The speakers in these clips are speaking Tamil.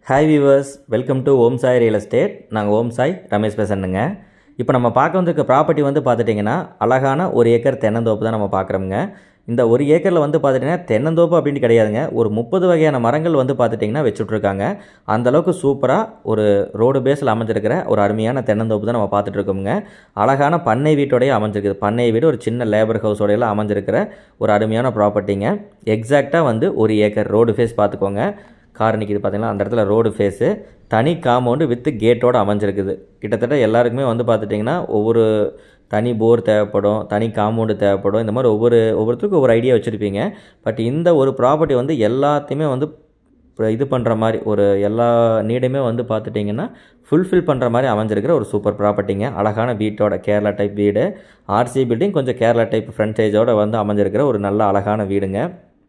Hi viewers, welcome to Om Sai Real Estate. நாங்கள் ஓம் சாய் ரமேஷ் பேசுகிறேங்க. இப்போ நம்ம பார்க்க வந்திருக்க ப்ராப்பர்ட்டி வந்து பார்த்துட்டிங்கன்னா அழகான ஒரு ஏக்கர் தென்னந்தோப்பு தான் நம்ம பார்க்குறோங்க. இந்த ஒரு ஏக்கரில் வந்து பார்த்துட்டிங்கன்னா தென்னந்தோப்பு அப்படின்ட்டு கிடையாதுங்க. ஒரு 30 வகையான மரங்கள் வந்து பார்த்துட்டிங்கன்னா வச்சுட்ருக்காங்க. அந்தளவுக்கு சூப்பராக ஒரு ரோடு பேஸில் அமைஞ்சிருக்கிற ஒரு அருமையான தென்னந்தோப்பு தான் நம்ம பார்த்துட்ருக்கோங்க. அழகான பண்ணை வீட்டோடையே அமைஞ்சிருக்குது. பண்ணை வீடு ஒரு சின்ன லேபர் ஹவுஸோடையெல்லாம் அமைஞ்சிருக்கிற ஒரு அருமையான ப்ராப்பர்ட்டிங்க. எக்ஸாக்டாக வந்து ஒரு ஏக்கர் ரோடு ஃபேஸ் பார்த்துக்கோங்க. கார் நிற்கிது பார்த்தீங்கன்னா அந்த இடத்துல ரோடு ஃபேஸு தனி காம்பவுண்டு வித் கேட்டோடு அமைஞ்சிருக்குது. கிட்டத்தட்ட எல்லாருக்குமே வந்து பார்த்துட்டிங்கன்னா ஒவ்வொரு தனி போர் தேவைப்படும், தனி காம்பவுண்டு தேவைப்படும். இந்த மாதிரி ஒவ்வொருத்தருக்கும் ஒவ்வொரு ஐடியா வச்சுருப்பீங்க. பட் இந்த ஒரு ப்ராப்பர்ட்டி வந்து எல்லாத்தையுமே வந்து இது பண்ணுற மாதிரி ஒரு எல்லா நீடுமே வந்து பார்த்துட்டிங்கன்னா ஃபுல்ஃபில் பண்ணுற மாதிரி அமைஞ்சிருக்கிற ஒரு சூப்பர் ப்ராப்பர்ட்டிங்க. அழகான வீட்டோட கேரளா டைப் வீடு, ஆர்சி பில்டிங், கொஞ்சம் கேரளா டைப் ஃப்ரண்டேஜோடு வந்து அமைஞ்சிருக்கிற ஒரு நல்ல அழகான வீடுங்க.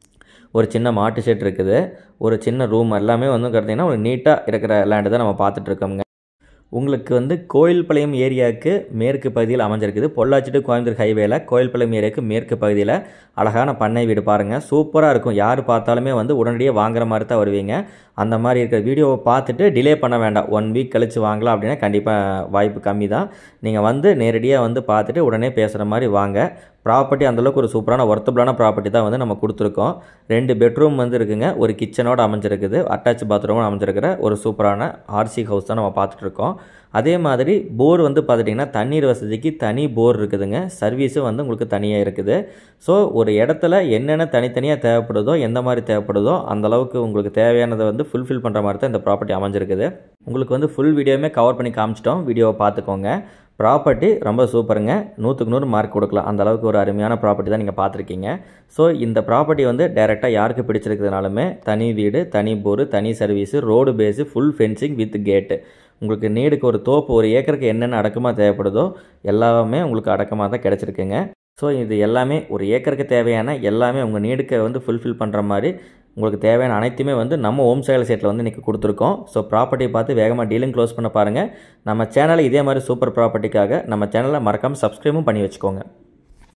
ஒரு சின்ன மாட்டு ஷெட் இருக்குது, ஒரு சின்ன ரூம், எல்லாமே வந்து பார்த்தீங்கன்னா ஒரு நீட்டாக இருக்கிற லேண்டு தான் நம்ம பார்த்துட்ருக்கோங்க. உங்களுக்கு வந்து கோயில்பாளையம் ஏரியாவுக்கு மேற்கு பகுதியில் அமைஞ்சிருக்குது. பொள்ளாச்சி டு கோயம்புத்தூர் ஹைவேல கோயில்பாளையம் ஏரியாவுக்கு மேற்கு பகுதியில் அழகான பண்ணை வீடு பாருங்கள், சூப்பராக இருக்கும். யார் பார்த்தாலுமே வந்து உடனடியாக வாங்குற மாதிரி தான் வருவீங்க. அந்த மாதிரி இருக்கிற வீடியோவை பார்த்துட்டு டிலே பண்ண வேண்டாம். 1 வீக் கழித்து வாங்கலாம் அப்படின்னா கண்டிப்பாக வாய்ப்பு கம்மி தான். நீங்கள் வந்து நேரடியாக வந்து பார்த்துட்டு உடனே பேசுகிற மாதிரி வாங்க. ப்ராப்பர்ட்டி அந்தளவுக்கு ஒரு சூப்பரான ஒர்த்தபிளான ப்ராப்பர்ட்டி தான் வந்து நம்ம கொடுத்துருக்கோம். 2 பெட்ரூம் வந்து இருக்குங்க, ஒரு கிச்சனோடு அமைஞ்சிருக்குது, அட்டாச் பாத்ரூமோடு அமைஞ்சிருக்கிற ஒரு சூப்பரான ஆர்சி ஹவுஸ் தான் நம்ம பார்த்துட்ருக்கோம். அதே மாதிரி போர் வந்து பார்த்துட்டிங்கன்னா தண்ணீர் வசதிக்கு தனி போர் இருக்குதுங்க. சர்வீஸும் வந்து உங்களுக்கு தனியாக இருக்குது. ஸோ ஒரு இடத்துல என்னென்ன தனித்தனியாக தேவைப்படுதோ, எந்த மாதிரி தேவைப்படுதோ அந்தளவுக்கு உங்களுக்கு தேவையானதை வந்து ஃபுல்ஃபில் பண்ணுற மாதிரி தான் இந்த ப்ராப்பர்ட்டி அமைஞ்சிருக்குது. உங்களுக்கு வந்து ஃபுல் வீடியோவுமே கவர் பண்ணி காமிச்சிட்டோம், வீடியோவை பார்த்துக்கோங்க. ப்ராப்பர்ட்டி ரொம்ப சூப்பருங்க, 100க்கு 100 மார்க் கொடுக்கலாம். அந்தளவுக்கு ஒரு அருமையான ப்ராப்பர்ட்டி தான் நீங்கள் பார்த்துருக்கீங்க. ஸோ இந்த ப்ராப்பர்ட்டி வந்து டைரெக்டாக யாருக்கு பிடிச்சிருக்கிறதுனாலுமே தனி வீடு, தனி போர், தனி service, road face, full fencing with gate, உங்களுக்கு நீடுக்கு ஒரு தோப்பு, ஒரு ஏக்கருக்கு என்னென்ன அடக்கமாக தேவைப்படுதோ எல்லாமே உங்களுக்கு அடக்கமாக தான் கிடச்சிருக்குங்க. ஸோ இது எல்லாமே ஒரு ஏக்கருக்கு தேவையான எல்லாமே உங்கள் நீடுக்கு வந்து ஃபுல்ஃபில் பண்ணுற மாதிரி உங்களுக்கு தேவையான அனைத்துமே வந்து நம்ம ஓம் சாய் சைட்டில் வந்து இன்றைக்கி கொடுத்துருக்கோம். ஸோ ப்ராப்பர்ட்டியை பார்த்து வேகமாக டீலிங் க்ளோஸ் பண்ண பாருங்கள். நம்ம சேனலை இதே மாதிரி சூப்பர் ப்ராப்பர்ட்டிக்காக நம்ம சேனலை மறக்காமல் சப்ஸ்கிரைபும் பண்ணி வச்சுக்கோங்க.